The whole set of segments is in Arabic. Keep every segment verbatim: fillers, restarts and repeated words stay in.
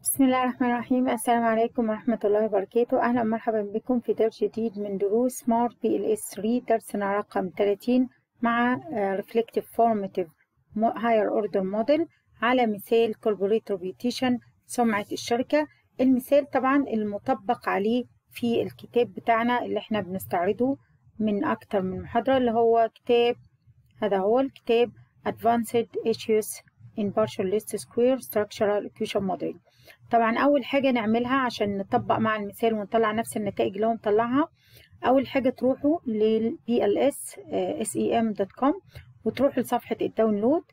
بسم الله الرحمن الرحيم. السلام عليكم ورحمة الله وبركاته. أهلا ومرحبا بكم في درس جديد من دروس سمارت بي ال اس ثلاثة، درسنا رقم ثلاثين مع Reflective Formative Higher Order Model على مثال Corporate Reputation، سمعة الشركة. المثال طبعا المطبق عليه في الكتاب بتاعنا اللي احنا بنستعرضه من أكتر من محاضرة، اللي هو كتاب، هذا هو الكتاب Advanced Issues in Partial Least Square Structural Equation Modeling. طبعا اول حاجه نعملها عشان نطبق مع المثال ونطلع نفس النتائج اللي هو مطلعها، اول حاجه تروحوا لل بي ال اس سيم دوت كوم وتروحوا لصفحه الداونلود.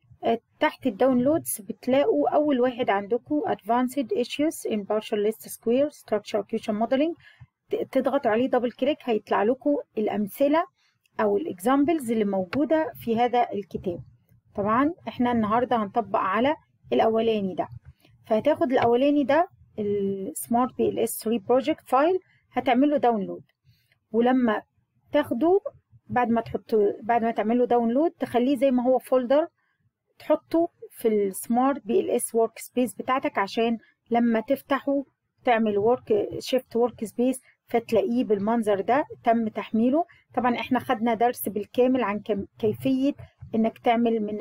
تحت الداونلودز بتلاقوا اول واحد عندكم Advanced Issues in Partial Least Square Structural Equation Modeling. تضغطوا عليه دبل كليك هيطلع لكم الامثله او الاكزامبلز اللي موجوده في هذا الكتاب. طبعا احنا النهارده هنطبق على الاولاني ده، فهتاخد الاولاني ده السمارت بي ال اس ثلاثة بروجكت فايل، هتعمل له داونلود، ولما تاخده بعد ما تحطه بعد ما تعمل له داونلود تخليه زي ما هو فولدر، تحطه في السمارت بي ال اس ورك سبيس بتاعتك عشان لما تفتحه تعمل ورك شيفت ورك سبيس فتلاقيه بالمنظر ده تم تحميله. طبعا احنا خدنا درس بالكامل عن كيفيه انك تعمل من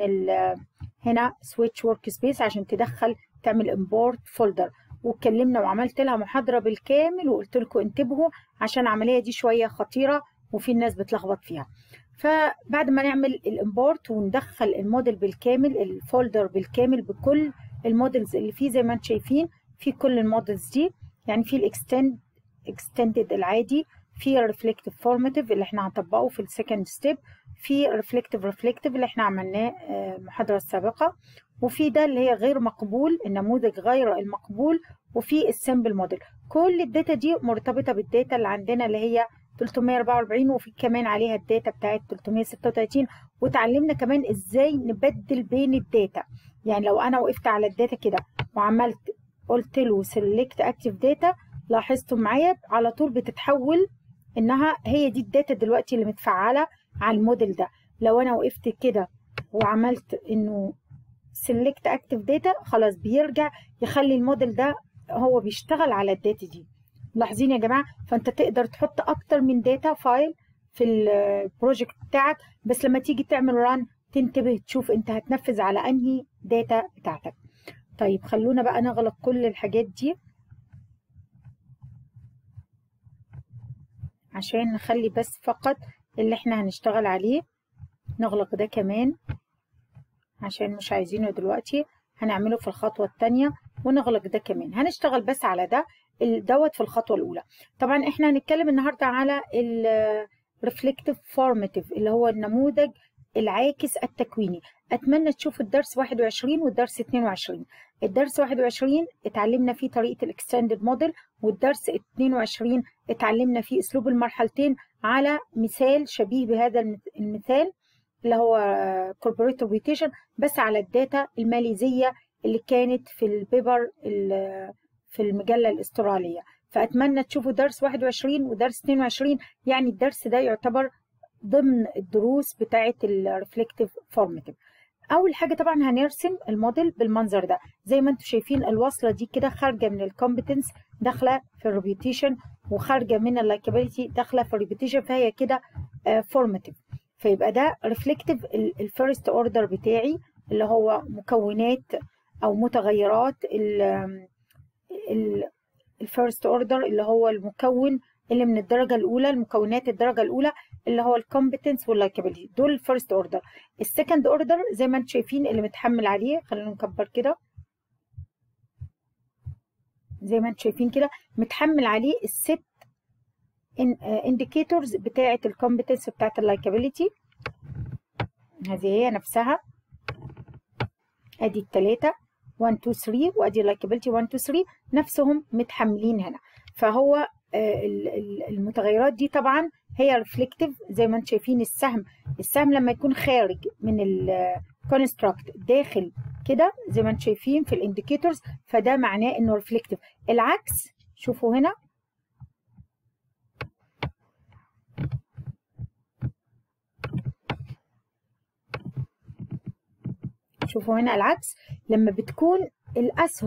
هنا سويتش ورك سبيس عشان تدخل تعمل امبورت فولدر، واتكلمنا وعملت لها محاضره بالكامل وقلت لكم انتبهوا عشان العمليه دي شويه خطيره وفي الناس بتلخبط فيها. فبعد ما نعمل الامبورت وندخل الموديل بالكامل، الفولدر بالكامل بكل المودلز اللي فيه زي ما انتم شايفين، في كل المودلز دي، يعني في الاكستند اكستندد العادي، في الريفلكتيف فورماتيف اللي احنا هنطبقه في السكند ستيب، في ريفلكتيف ريفلكتيف اللي احنا عملناه المحاضره السابقه، وفي ده اللي هي غير مقبول، النموذج غير المقبول، وفي السمبل موديل. كل الداتا دي مرتبطه بالداتا اللي عندنا اللي هي ثلاثمية وأربعة وأربعين، وفي كمان عليها الداتا بتاعت ثلاثمية وستة وثلاثين، وتعلمنا كمان ازاي نبدل بين الداتا. يعني لو انا وقفت على الداتا كده وعملت قلت له سيلكت اكتيف داتا، لاحظتوا معايا على طول بتتحول انها هي دي الداتا دلوقتي اللي متفعله على الموديل ده. لو انا وقفت كده وعملت انه سيلكت اكتيف داتا، خلاص بيرجع يخلي الموديل ده هو بيشتغل على الداتا دي. ملاحظين يا جماعه؟ فانت تقدر تحط اكتر من داتا فايل في البروجكت بتاعك، بس لما تيجي تعمل ران تنتبه تشوف انت هتنفذ على انهي داتا بتاعتك. طيب خلونا بقى نغلق كل الحاجات دي عشان نخلي بس فقط اللي احنا هنشتغل عليه. نغلق ده كمان عشان مش عايزينه دلوقتي، هنعمله في الخطوة التانية، ونغلق ده كمان، هنشتغل بس على ده دوت في الخطوة الأولى. طبعا احنا هنتكلم النهاردة على ال Reflective Formative اللي هو النموذج العاكس التكويني. أتمنى تشوفوا الدرس واحد وعشرين والدرس اتنين وعشرين. الدرس واحد وعشرين اتعلمنا فيه طريقة الإكستندد موديل، والدرس اتنين وعشرين اتعلمنا فيه أسلوب المرحلتين على مثال شبيه بهذا المثال اللي هو Corporate Reputation، بس على الداتا الماليزية اللي كانت في البيبر في المجلة الأسترالية. فأتمنى تشوفوا درس واحد وعشرين ودرس اتنين وعشرين، يعني الدرس ده يعتبر ضمن الدروس بتاعة الريفلكتيف فورماتيف. أول حاجة طبعا هنرسم الموديل بالمنظر ده زي ما انتم شايفين. الوصلة دي كده خارجة من الكومبتنس داخلة في الريبيوتيشن، وخارجة من اللايكابيلتي داخلة في الريبيوتيشن، فهي كده فورماتيف. فيبقى ده ريفلكتيف الفيرست اوردر بتاعي اللي هو مكونات او متغيرات الفيرست اوردر اللي هو المكون اللي من الدرجه الاولى، المكونات الدرجه الاولى اللي هو الكومبتنس واللايكابيلتي، دول الفيرست اوردر. السكند اوردر زي ما انتم شايفين اللي متحمل عليه، خلينا نكبر كده زي ما انتم شايفين كده، متحمل عليه الست انديكيتورز بتاعه الكومبتنس بتاعه اللايكابيلتي. هذه هي نفسها، ادي الثلاثه واحد اتنين تلاتة، وادي اللايكابيلتي واحد اتنين تلاتة نفسهم متحملين هنا. فهو المتغيرات دي طبعا هي ريفلكتيف زي ما انتم شايفين. السهم السهم لما يكون خارج من الكونستراكت داخل كده زي ما انتم شايفين في الانديكيتورز، فده معناه انه ريفلكتيف. العكس شوفوا هنا، شوفوا هنا العكس، لما بتكون الأسهم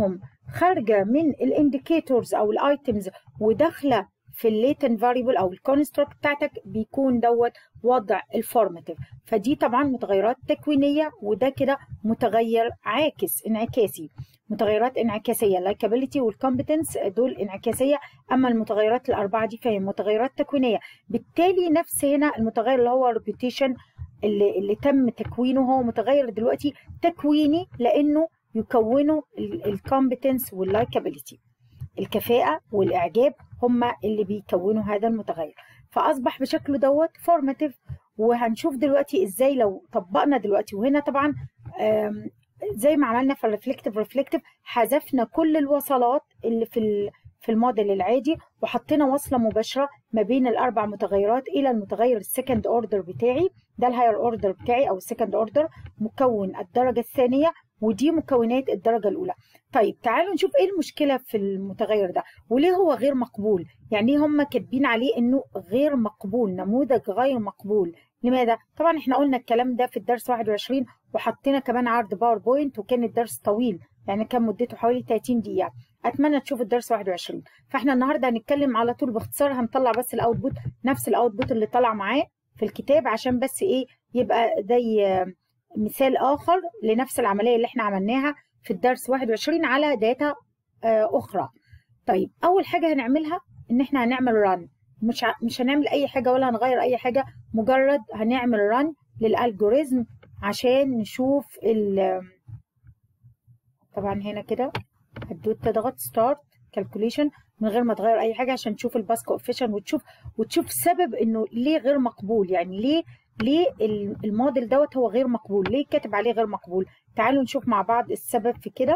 خارجه من الانديكيتورز او الايتمز وداخله في الليتن فاريبل او الكونستراكت بتاعتك، بيكون دوت وضع الفورماتيف. فدي طبعا متغيرات تكوينيه، وده كده متغير عاكس انعكاسي. متغيرات انعكاسيه اللايكابيليتي والكومبتنس دول انعكاسيه، اما المتغيرات الاربعه دي فهي متغيرات تكوينيه. بالتالي نفس هنا المتغير اللي هو ريبيتيشن اللي, اللي تم تكوينه هو متغير دلوقتي تكويني، لانه يكونوا الكومبتنس واللايكابيليتي. الكفاءة والإعجاب هما اللي بيكونوا هذا المتغير، فأصبح بشكله دوت فورماتيف. وهنشوف دلوقتي إزاي لو طبقنا دلوقتي. وهنا طبعا زي ما عملنا في الريفلكتيف ريفلكتيف حذفنا كل الوصلات اللي في في الموديل العادي، وحطينا وصلة مباشرة ما بين الأربع متغيرات إلى المتغير السكند أوردر بتاعي، ده الهاير أوردر بتاعي أو السكند أوردر، مكون الدرجة الثانية، ودي مكونات الدرجة الأولى. طيب تعالوا نشوف إيه المشكلة في المتغير ده وليه هو غير مقبول. يعني هم كاتبين عليه إنه غير مقبول، نموذج غير مقبول. لماذا؟ طبعا إحنا قلنا الكلام ده في الدرس واحد وعشرين، وحطينا كمان عرض باوربوينت، وكان الدرس طويل يعني كان مدته حوالي ثلاثين دقيقة. اتمنى تشوفوا الدرس واحد وعشرين. فاحنا النهارده هنتكلم على طول باختصار، هنطلع بس الاوتبوت نفس الاوتبوت اللي طلع معاه في الكتاب، عشان بس ايه يبقى زي مثال اخر لنفس العمليه اللي احنا عملناها في الدرس واحد وعشرين على داتا اخرى. طيب اول حاجه هنعملها ان احنا هنعمل ران، مش مش هنعمل اي حاجه ولا هنغير اي حاجه، مجرد هنعمل ران للالجوريزم عشان نشوف ال طبعا هنا كده هتدوس تضغط ستارت كالكوليشن من غير ما تغير اي حاجه عشان تشوف الباس كوفيشن، وتشوف وتشوف سبب انه ليه غير مقبول. يعني ليه ليه الموديل دوت هو غير مقبول، ليه كاتب عليه غير مقبول. تعالوا نشوف مع بعض السبب في كده.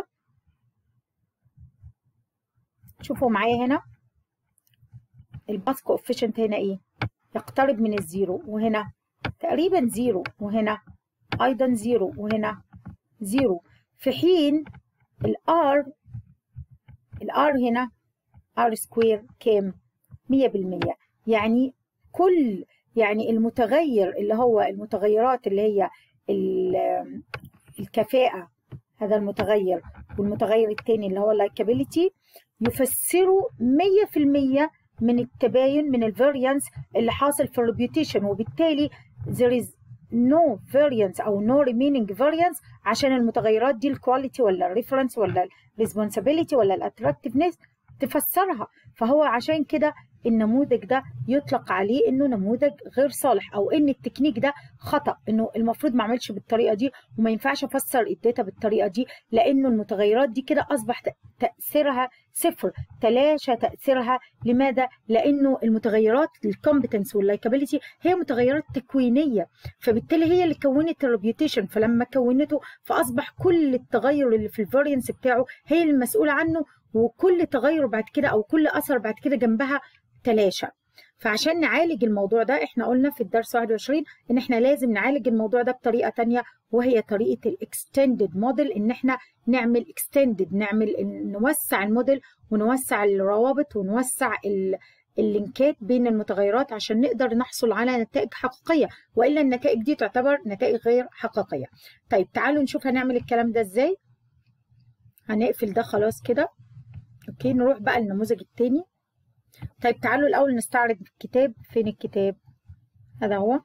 شوفوا معايا هنا الباس كوفيشنت هنا ايه، يقترب من الزيرو، وهنا تقريبا زيرو، وهنا ايضا زيرو، وهنا زيرو، في حين الار الار هنا ار سكوير كام؟ مية بالمية. يعني كل يعني المتغير اللي هو المتغيرات اللي هي الكفاءة، هذا المتغير، والمتغير الثاني اللي هو اللايكابيليتي، يفسروا مية بالمية من التباين من الفاريانس اللي حاصل في الريبيوتيشن، وبالتالي there is no variance او no remaining variance عشان المتغيرات دي الكواليتي ولا الريفرنس ولا الريسبونسابيلتي ولا الاتراكتيفنس تفسرها. فهو عشان كده النموذج ده يطلق عليه انه نموذج غير صالح، او ان التكنيك ده خطأ، انه المفروض ما اعملش بالطريقه دي وما ينفعش افسر الداتا بالطريقه دي، لانه المتغيرات دي كده اصبح تاثيرها صفر، تلاشى تاثيرها. لماذا؟ لانه المتغيرات الكومبتنس واللايكابيليتي هي متغيرات تكوينيه، فبالتالي هي اللي كونت الريبيوتيشن، فلما كونته فاصبح كل التغير اللي في الفاريانس بتاعه هي المسؤوله عنه، وكل تغير بعد كده او كل اثر بعد كده جنبها تلاشى. فعشان نعالج الموضوع ده احنا قلنا في الدرس واحد وعشرين ان احنا لازم نعالج الموضوع ده بطريقه ثانيه، وهي طريقه الاكستندد موديل، ان احنا نعمل اكستندد، نعمل نوسع الموديل ونوسع الروابط ونوسع اللينكات بين المتغيرات عشان نقدر نحصل على نتائج حقيقيه، والا النتائج دي تعتبر نتائج غير حقيقيه. طيب تعالوا نشوف هنعمل الكلام ده ازاي. هنقفل ده خلاص كده. اوكي، نروح بقى للنموذج التاني. طيب تعالوا الاول نستعرض الكتاب. فين الكتاب؟ هذا هو.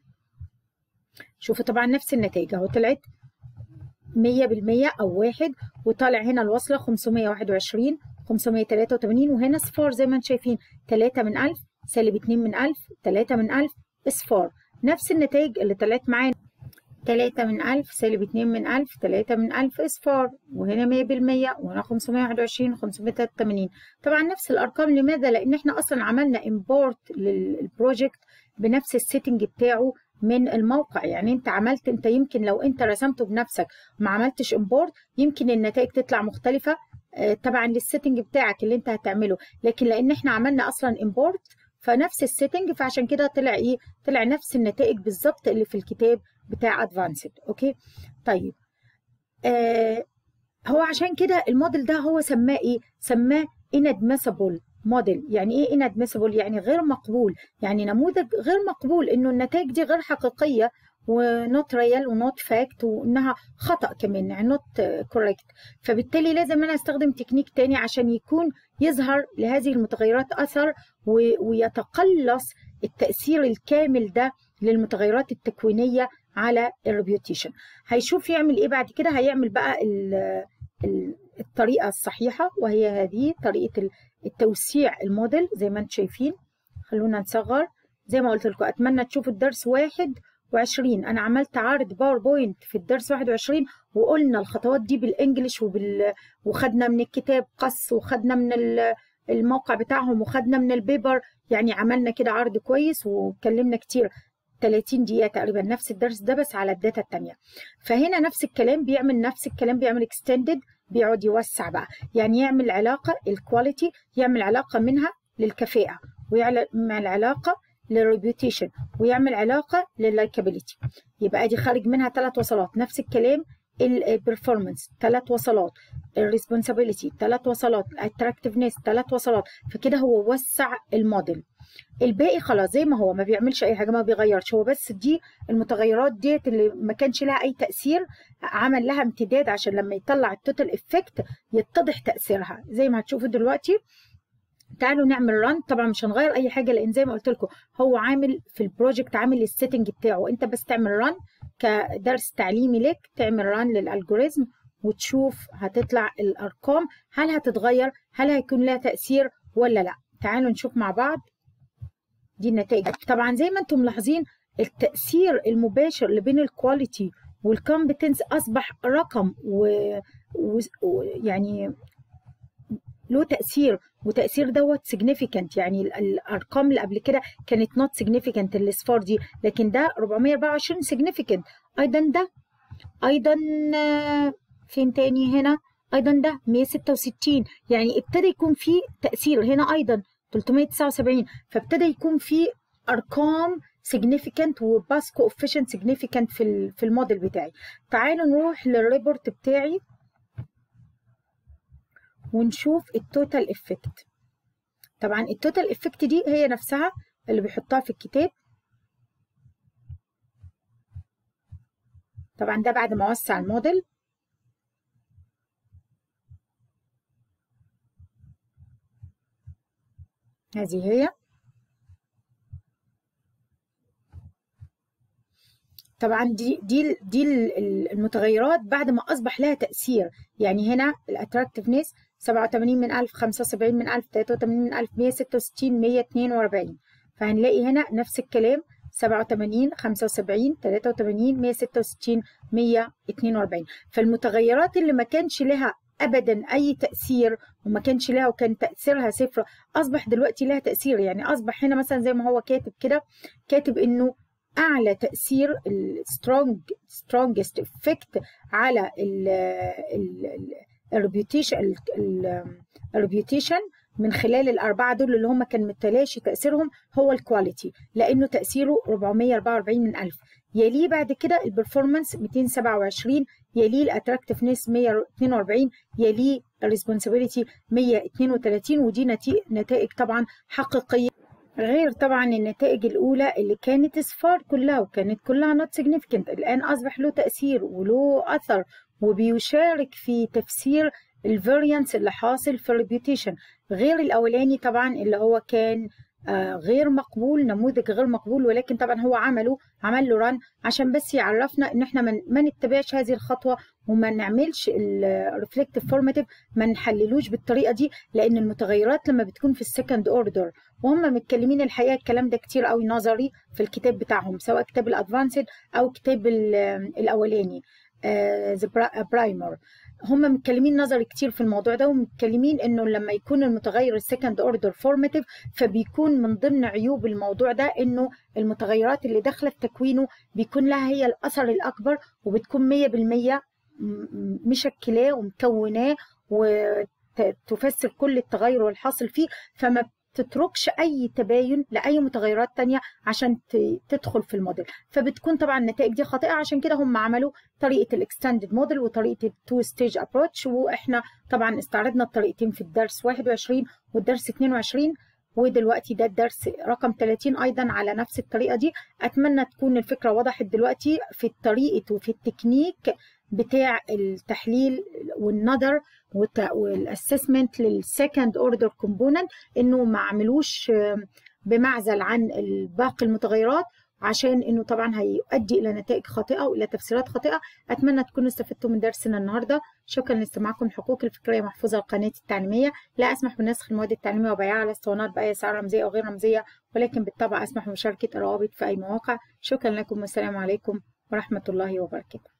شوفوا طبعا نفس النتائج اهو، طلعت مية بالمية او واحد، وطالع هنا الوصله خمسمية واحد وعشرين، خمسمية تلاتة وتمانين، وهنا صفار زي ما انتم شايفين، تلاتة من ألف، سالب اتنين من ألف، تلاتة من ألف، اصفار. نفس النتائج اللي طلعت معانا، تلاتة من ألف، سالب اتنين من ألف، تلاتة من ألف، اصفار، وهنا مية بالمية، وهنا خمسمية واحد وعشرين، خمسمية تلاتة وتمانين. طبعا نفس الارقام. لماذا؟ لان احنا اصلا عملنا امبورت للبروجكت بنفس السيتنج بتاعه من الموقع. يعني انت عملت، انت يمكن لو انت رسمته بنفسك وما عملتش امبورت يمكن النتائج تطلع مختلفه طبعا للسيتنج بتاعك اللي انت هتعمله، لكن لان احنا عملنا اصلا امبورت فنفس السيتنج، فعشان كده طلع ايه؟ طلع نفس النتائج بالظبط اللي في الكتاب بتاع ادفانسد. اوكي طيب آه هو عشان كده الموديل ده هو سماه ايه؟ سماه inadmissible موديل. يعني ايه inadmissible؟ يعني غير مقبول، يعني نموذج غير مقبول، انه النتائج دي غير حقيقيه ونوت ريال ونوت فاكت، وانها خطأ كمان يعني نوت كوريكت. فبالتالي لازم انا استخدم تكنيك تاني عشان يكون يظهر لهذه المتغيرات اثر ويتقلص التأثير الكامل ده للمتغيرات التكوينية على الريبيوتيشن. هيشوف يعمل ايه بعد كده. هيعمل بقى الطريقة الصحيحة، وهي هذه طريقة التوسيع الموديل زي ما انتم شايفين. خلونا نصغر زي ما قلت لكم. اتمنى تشوفوا الدرس واحد وعشرين. انا عملت عرض باوربوينت في الدرس واحد وعشرين، وقلنا الخطوات دي بالانجلش وبال وخدنا من الكتاب قص، وخدنا من الموقع بتاعهم، وخدنا من البيبر. يعني عملنا كده عرض كويس واتكلمنا كتير، ثلاثين دقيقة تقريبا، نفس الدرس ده بس على الداتا التانية. فهنا نفس الكلام بيعمل نفس الكلام بيعمل اكستندد، بيقعد يوسع بقى، يعني يعمل علاقة الكواليتي، يعمل علاقة منها للكفاءة، ويعمل علاقة للريبيوتيشن، ويعمل علاقة لللايكابيليتي. يبقى دي خارج منها ثلاث وصلات. نفس الكلام البرفورمانس ثلاث وصلات، الريسبونسابيلتي ثلاث وصلات، الاتراكتيفنس ثلاث وصلات. فكده هو وسع الموديل. الباقي خلاص زي ما هو، ما بيعملش اي حاجه، ما بيغيرش، هو بس دي المتغيرات ديت اللي ما كانش لها اي تاثير عمل لها امتداد عشان لما يطلع التوتال افكت يتضح تاثيرها زي ما هتشوفوا دلوقتي. تعالوا نعمل ران. طبعا مش هنغير اي حاجه لان زي ما قلت لكم هو عامل في البروجكت عامل السيتنج بتاعه. انت بس تعمل ران كدرس تعليمي لك، تعمل ران للالجوريزم وتشوف هتطلع الارقام، هل هتتغير، هل هيكون لها تاثير ولا لا. تعالوا نشوف مع بعض دي النتائج. طبعا زي ما انتم ملاحظين التاثير المباشر اللي بين الكواليتي والكومبتنس اصبح رقم ويعني و... له تاثير، وتاثير دوت سيجنيفيكانت. يعني الارقام اللي قبل كده كانت نوت سيجنيفيكانت الاصفار دي، لكن ده أربعمية وأربعة وعشرين سيجنيفيكانت. ايضا ده، ايضا فين تاني هنا، ايضا ده مية وستة وستين. يعني ابتدى يكون في تاثير هنا ايضا ثلاثمية وتسعة وسبعين. فابتدى يكون في ارقام significant وباس coefficient significant في في الموديل بتاعي. تعالوا نروح للريبورت بتاعي ونشوف التوتال افكت. طبعا التوتال افكت دي هي نفسها اللي بيحطها في الكتاب. طبعا ده بعد ما وسع الموديل. هذه هي. طبعا دي دي دي المتغيرات بعد ما اصبح لها تاثير. يعني هنا الاتراكتيفنس سبعة وثمانين من ألف، خمسة وسبعين من ألف، ثلاثة وثمانين من ألف، مية وستة وستين، مية واثنين وأربعين. فهنلاقي هنا نفس الكلام سبعة وثمانين، خمسة وسبعين، ثلاثة وثمانين، مية وستة وستين، مية واثنين وأربعين. فالمتغيرات اللي ما كانش لها ابدا اي تاثير وما كانش لها وكان تاثيرها صفر اصبح دلوقتي لها تاثير. يعني اصبح هنا مثلا زي ما هو كاتب كده، كاتب انه اعلى تاثير السترونج strongest effect على الريبيوتيشن الريبيوتيشن من خلال الاربعه دول اللي هم كان متلاشي تاثيرهم هو الكواليتي، لانه تاثيره أربعمية وأربعة وأربعين من ألف. يليه بعد كده البرفورمانس مئتين وسبعة وعشرين، يليه الاتراكتيفنس مية واثنين وأربعين، يليه الريسبونسابيلتي مية واثنين وثلاثين. ودي نتائج طبعا حقيقيه، غير طبعا النتائج الأولى اللي كانت صفار كلها وكانت كلها not significant. الآن أصبح له تأثير وله أثر وبيشارك في تفسير الفاريانس اللي حاصل في الريبيوتيشن، غير الأولاني طبعا اللي هو كان آه غير مقبول، نموذج غير مقبول. ولكن طبعا هو عمله عمل له ران عشان بس يعرفنا ان احنا من ما نتبعش هذه الخطوه وما نعملش الريفلكتيف فورماتيف، ما نحللوش بالطريقه دي. لان المتغيرات لما بتكون في السكند اوردر وهم متكلمين الحقيقه الكلام ده كتير قوي نظري في الكتاب بتاعهم، سواء كتاب الادفانسد او كتاب الاولاني ذا برايمر، هم متكلمين نظري كتير في الموضوع ده، ومتكلمين انه لما يكون المتغير السكند اوردر فورماتيف فبيكون من ضمن عيوب الموضوع ده انه المتغيرات اللي داخله في تكوينه بيكون لها هي الاثر الاكبر، وبتكون مية بالمية مشكلاه ومكوناه وتفسر كل التغير والحاصل فيه، فما تتركش اي تباين لاي متغيرات تانية عشان تدخل في الموديل. فبتكون طبعا النتائج دي خاطئه. عشان كده هم عملوا طريقه الاكستندد موديل وطريقه التو ستيج ابروتش، واحنا طبعا استعرضنا الطريقتين في الدرس واحد وعشرين والدرس اثنين وعشرين. ودلوقتي ده الدرس رقم ثلاثين ايضا على نفس الطريقه دي. اتمنى تكون الفكره وضحت دلوقتي في الطريقه وفي التكنيك بتاع التحليل والنظر والاسسمنت للسكند اوردر كومبوننت، انه ما عملوش بمعزل عن باقي المتغيرات، عشان انه طبعا هيؤدي الى نتائج خاطئه والى تفسيرات خاطئه. اتمنى تكونوا استفدتوا من درسنا النهارده. شكرا لاستماعكم. حقوق الفكريه محفوظه لقناه التعليميه، لا اسمح بنسخ المواد التعليميه وبيعها على اسطوانات باي سعر رمزيه او غير رمزيه، ولكن بالطبع اسمح بمشاركه الروابط في اي مواقع. شكرا لكم والسلام عليكم ورحمه الله وبركاته.